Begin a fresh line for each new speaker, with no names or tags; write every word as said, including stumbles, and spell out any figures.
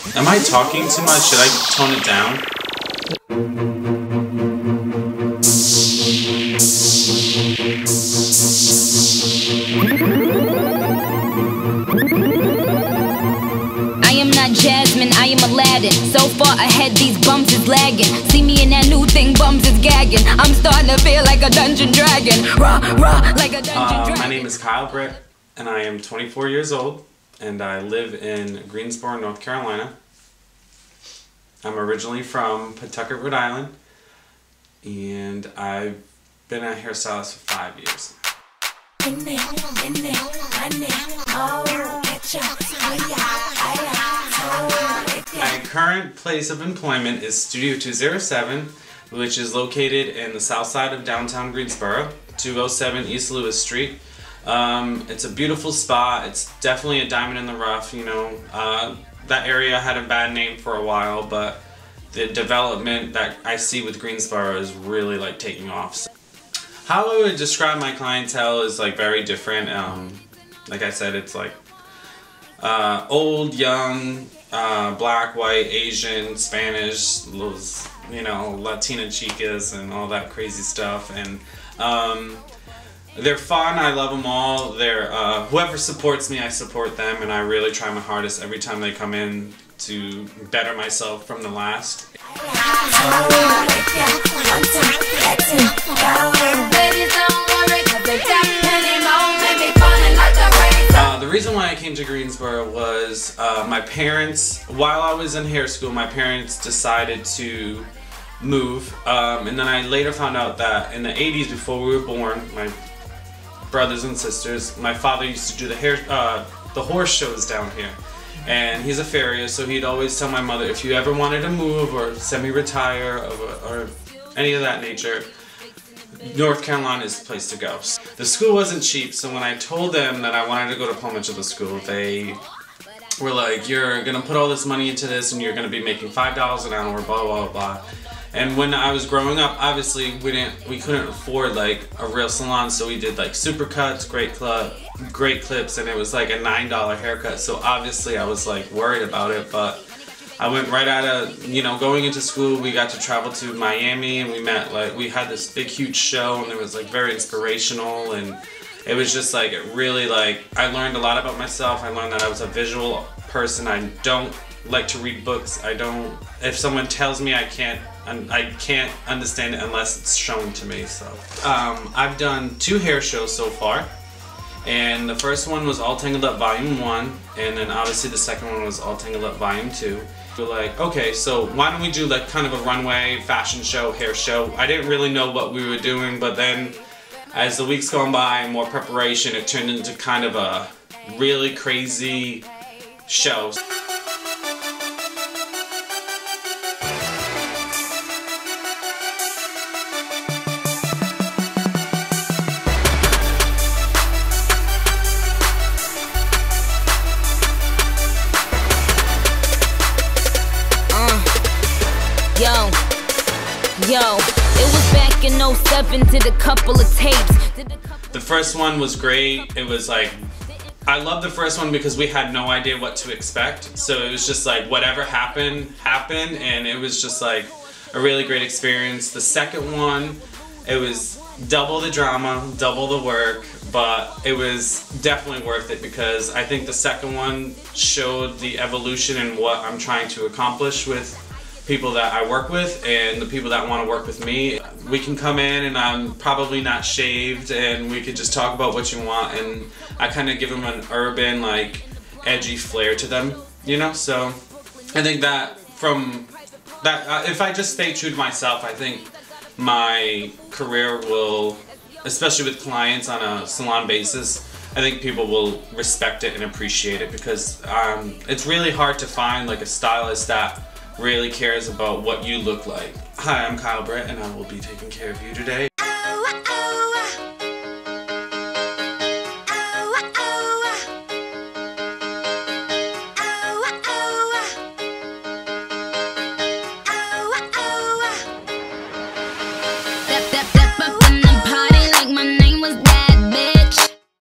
Am I talking too much? Should I tone it down?
I am not Jasmine, I am Aladdin. So far ahead, these bums is lagging. See me in that new thing, bums is gagging. I'm starting to feel like a dungeon dragon. Rah, rah, like a dungeon
uh,
dragon.
My name is Kyle Britt, and I am twenty-four years old, and I live in Greensboro, North Carolina. I'm originally from Pawtucket, Rhode Island, and I've been a hairstylist for five years. My current place of employment is Studio two oh seven, which is located in the south side of downtown Greensboro, two oh seven East Lewis Street. Um, it's a beautiful spot. It's definitely a diamond in the rough, you know. Uh, that area had a bad name for a while, but the development that I see with Greensboro is really like taking off. So, how I would describe my clientele is like very different. Um, like I said, it's like uh, old, young, uh, black, white, Asian, Spanish, those, you know, Latina chicas and all that crazy stuff. And um, they're fun. I love them all. They're uh, whoever supports me, I support them, and I really try my hardest every time they come in to better myself from the last. Uh, the reason why I came to Greensboro was uh, my parents, while I was in hair school, my parents decided to move, um, and then I later found out that in the eighties, before we were born, my brothers and sisters, my father used to do the hair, uh, the horse shows down here. And he's a farrier, so he'd always tell my mother, if you ever wanted to move or semi-retire or, or any of that nature, North Carolina is the place to go. The school wasn't cheap, so when I told them that I wanted to go to Palm Mitchell School, they were like, you're going to put all this money into this and you're going to be making five dollars an hour, blah, blah, blah. And when I was growing up, obviously we didn't, we couldn't afford like a real salon, so we did like supercuts, great club, great clips, and it was like a nine dollar haircut. So obviously I was like worried about it, but I went right out of, you know, going into school. We got to travel to Miami, and we met like we had this big huge show, and it was like very inspirational, and it was just like it really like I learned a lot about myself. I learned that I was a visual person. I don't like to read books. I don't. If someone tells me I can't. And I can't understand it unless it's shown to me. So um, I've done two hair shows so far, and the first one was All Tangled Up Volume one, and then obviously the second one was All Tangled Up Volume two. We're like, okay, so why don't we do like kind of a runway fashion show, hair show? I didn't really know what we were doing, but then as the weeks gone by and more preparation, it turned into kind of a really crazy show.
Yo, yo, it was back in oh seven, did a couple of tapes.
The first one was great. It was like, I love the first one because we had no idea what to expect. So it was just like whatever happened, happened, and it was just like a really great experience. The second one, it was double the drama, double the work, but it was definitely worth it because I think the second one showed the evolution in what I'm trying to accomplish with people that I work with and the people that want to work with me. We can come in and I'm probably not shaved and we could just talk about what you want, and I kind of give them an urban, like, edgy flair to them, you know? So I think that from that, uh, if I just stay true to myself, I think my career will, especially with clients on a salon basis, I think people will respect it and appreciate it because um, it's really hard to find like a stylist that really cares about what you look like. Hi, I'm Kyle Britt, and I will be taking care of you today.